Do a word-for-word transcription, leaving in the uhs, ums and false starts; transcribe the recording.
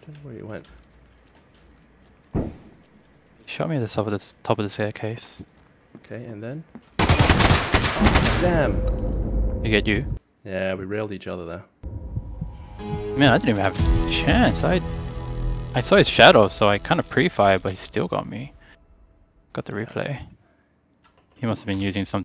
Don't know where you went. He shot me at the top of the top of the staircase. Okay, and then. Oh, damn. He get you? Yeah, we railed each other there. Man, I didn't even have a chance. I I saw his shadow, so I kind of pre-fired, but he still got me. Got the replay. He must have been using some